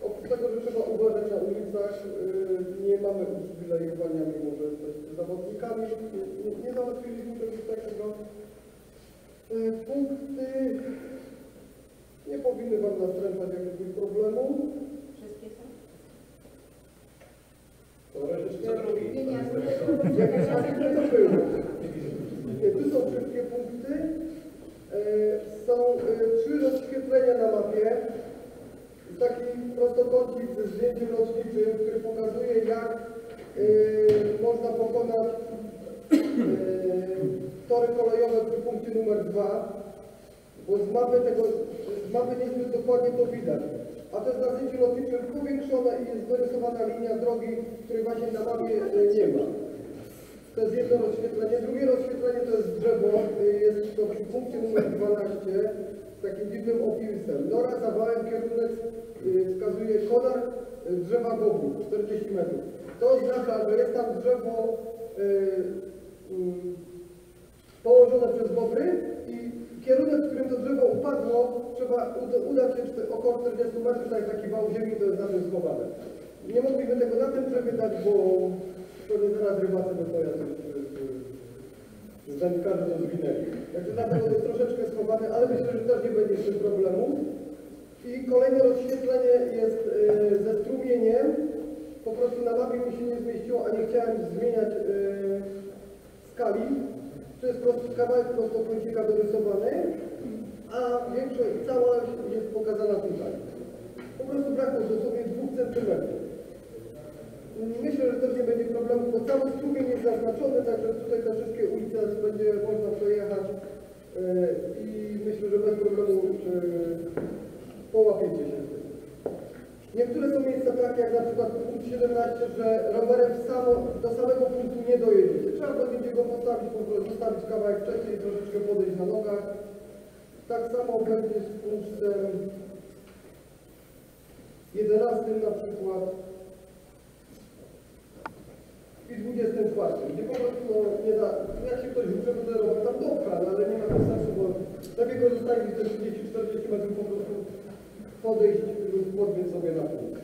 Oprócz tego, że trzeba uważać na ulicach, nie mamy uprzywilejowania, mimo że jesteśmy zawodnikami. Nie załatwiliśmy czegoś takiego. Punkty nie powinny Wam nastręczać jakiegoś problemu. Wszystkie są? Tu są wszystkie punkty. Są 3 rozświetlenia na mapie. Taki prostokącik ze zdjęciem lotniczym, który pokazuje, jak można pokonać tory kolejowe przy punkcie numer 2, bo z mapy niezbyt dokładnie to widać. A to jest na zdjęciu lotniczym powiększone i jest dorysowana linia drogi, której właśnie na mapie nie ma. To jest jedno rozświetlenie. Drugie rozświetlenie to jest drzewo, jest to przy punkcie numer 12 z takim dziwnym opisem. Nora zawałem kierunek wskazuje konar drzewa bobów, 40 metrów. To oznacza, że jest tam drzewo położone przez bobry i kierunek, w którym to drzewo upadło, trzeba udać się około 40 metrów, tak taki wał ziemi, to jest na tym schowane. Nie mogliśmy tego na tym drzewie dać, bo pewnie zaraz rybacy by to jakoś zamieszkarzy to zwinęli. Także dlatego to jest troszeczkę schowane, ale myślę, że też nie będzie z tym problemu. I kolejne rozświetlenie jest ze strumieniem. Po prostu na mapie mi się nie zmieściło, a nie chciałem zmieniać skali. To jest kawałek prostokącika dorysowany, a większość, całość jest pokazana tutaj. Po prostu brakło dosłownie 2 cm. Myślę, że też nie będzie problemu, bo cały strumień jest zaznaczony, także tutaj te wszystkie ulice będzie można przejechać i myślę, że bez problemu połapiecie się. Niektóre są miejsca takie jak na przykład punkt 17, że rowerem do samego punktu nie dojedziecie. Trzeba będzie go postawić, po prostu zostawić kawałek wcześniej, troszeczkę podejść na nogach. Tak samo będzie z punktem 11 na przykład i 24, gdzie po prostu nie da, jak się ktoś uczy, to ten rower tam dopcha, ale nie ma to sensu, bo lepiej go zostawić te 30-40 metrów po prostu podejść lub podbiec sobie na punkt.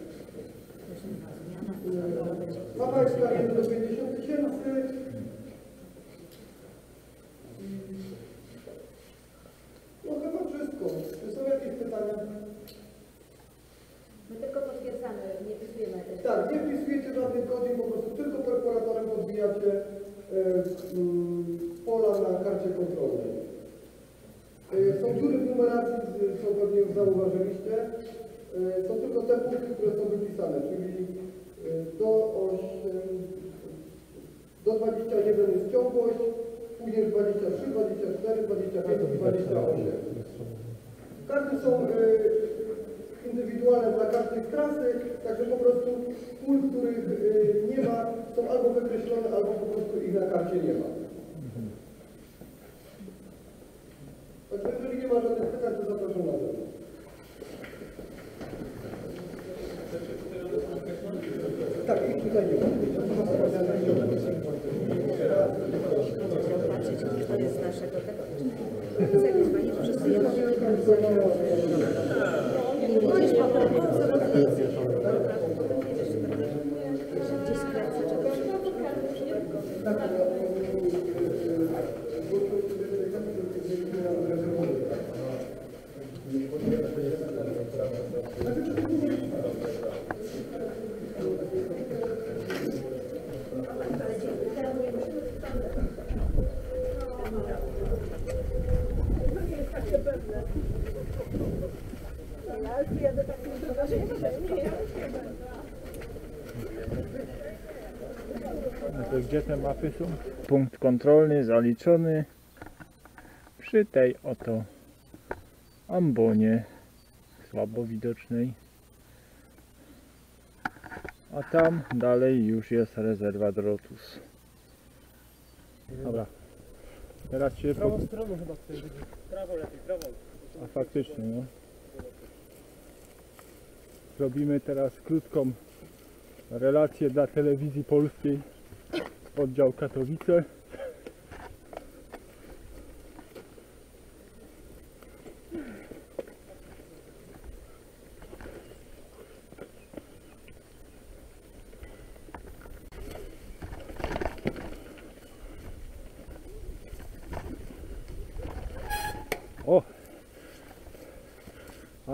Mapa jest dla 1 do 50 tysięcy. No chyba wszystko. Czy są jakieś pytania? My tylko potwierdzamy, nie wpisujemy. Tak, nie wpisujecie żadnych godzin, po prostu tylko perforatorem podbijacie pola na karcie kontrolnej. Są dziury w numeracji, co pewnie już zauważyliście. Są tylko te punkty, które są wypisane, czyli do 21 jest ciągłość, później 23, 24, 25 i 28. Karty są indywidualne dla każdej trasy, także po prostu pól, których nie ma, są albo wykreślone, albo po prostu ich na karcie nie ma. Także jeżeli nie ma żadnych pytań, to zapraszam na zewnątrz. Tak, i tutaj nie ma. To jest naszego tego. Zapisanie, że wszyscy je mogą To gdzie te mapy są? Punkt kontrolny zaliczony przy tej oto ambonie słabo widocznej, a tam dalej już jest rezerwat Rotus. Dobra, teraz się Prawą stroną chyba tutaj będzie. Prawą lepiej, prawą. A faktycznie, no. Zrobimy teraz krótką relację dla telewizji polskiej, oddział Katowice.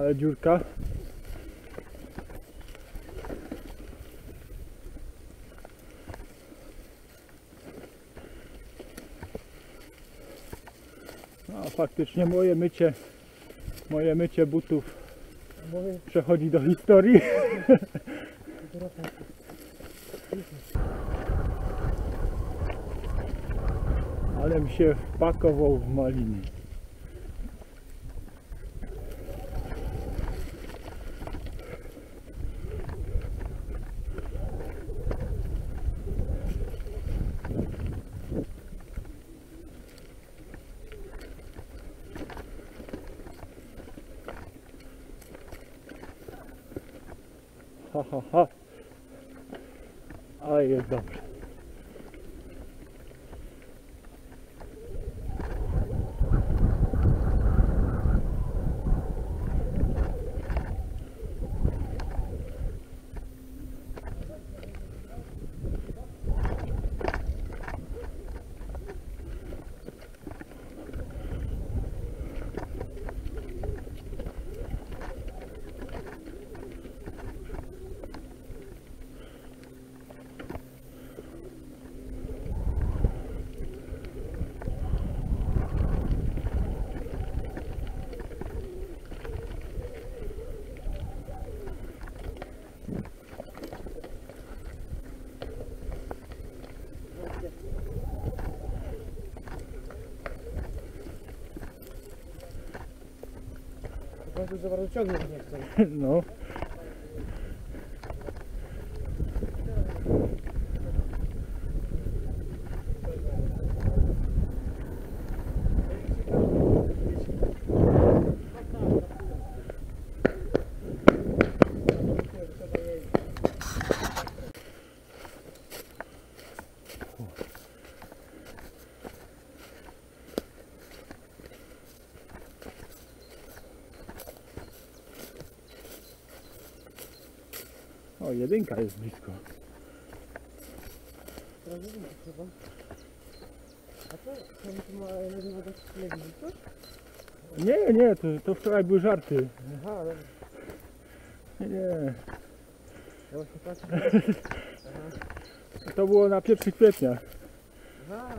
Ale dziurka. No, faktycznie moje mycie butów przechodzi do historii. Ale mi się wpakował w maliny. Ha, ha, ha. Ale jest dobrze. Bardzo za bardzo ciągnąć nie chcę. No. O, jedynka jest blisko. Teraz nie wiem, co chyba. A co? To mi tu ma jeden woda z telewizji, coś? Nie, to wczoraj były żarty. Aha, ale Nie. ja właśnie patrzę. To było na 1 kwietnia. Aha,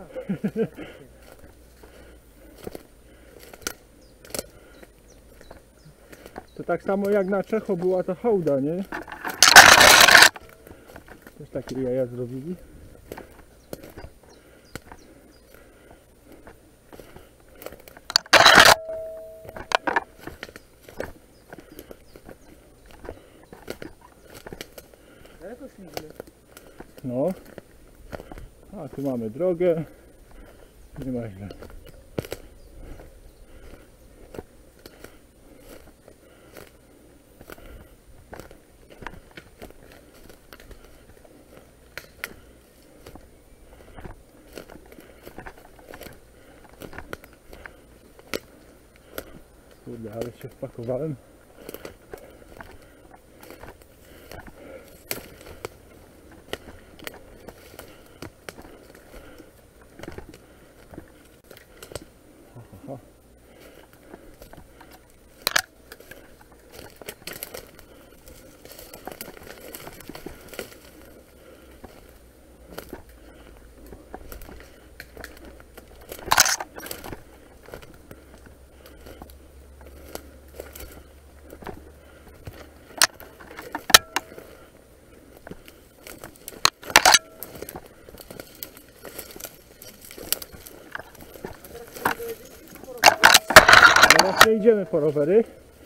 To tak samo jak na Czecho była ta hołda, nie? Też takie jaja zrobili. daleko szliśmy. No. A tu mamy drogę. Nie ma źle. Kurde, ale się wpakowałem. Aha. Teraz nie idziemy po rowery.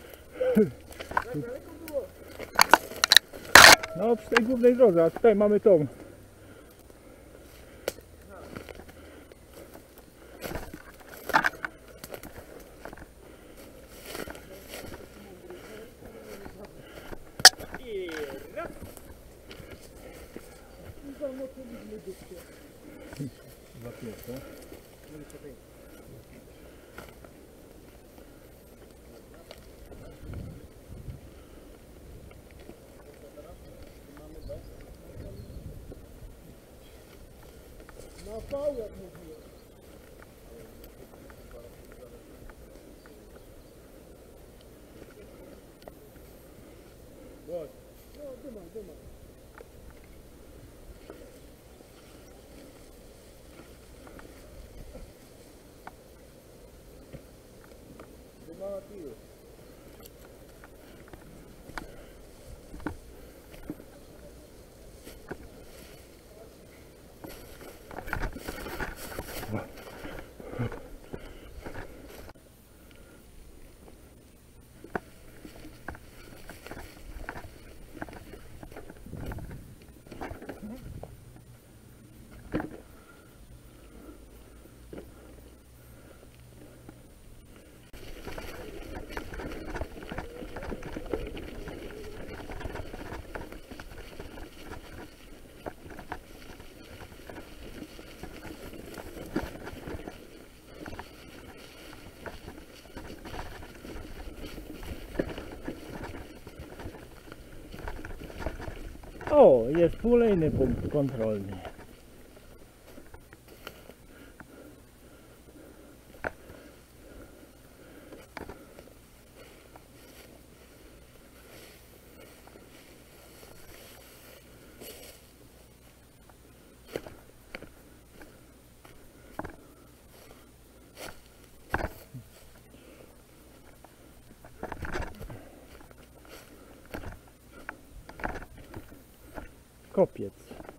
No przy tej głównej drodze, a tutaj mamy tą. Na pał jak mówiłem. O, jest kolejny punkt kontrolny. Kopiec.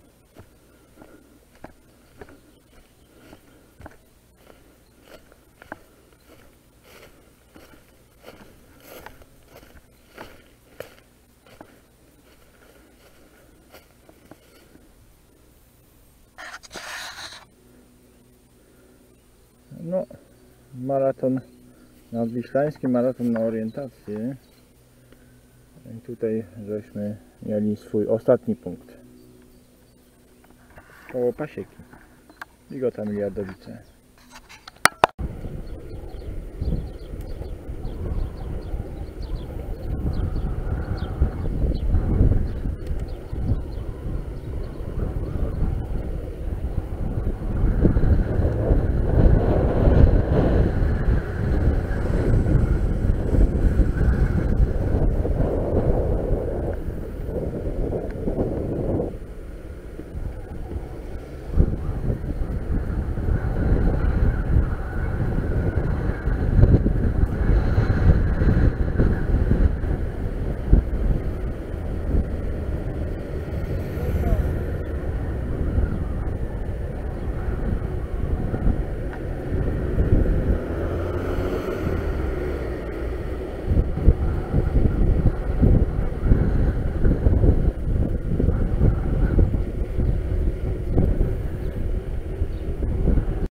No, maraton nadwiślański, maraton na orientację. I tutaj żeśmy mieli swój ostatni punkt. Koło Pasieki. Ligota Miliardowice.